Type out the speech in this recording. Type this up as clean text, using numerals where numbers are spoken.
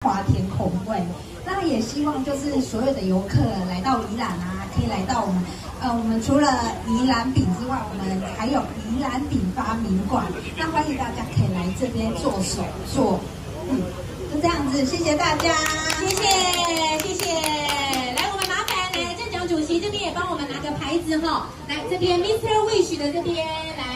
华甜口味。那也希望就是所有的游客来到宜兰啊，可以来到我们除了宜兰饼之外，我们还有宜兰饼发明馆。那欢迎大家可以来这边做手作，就这样子，谢谢大家， 谢谢。来，我们麻烦来镇长主席这边也帮我们拿个牌子哈，来这边 Mr. Wish 的这边。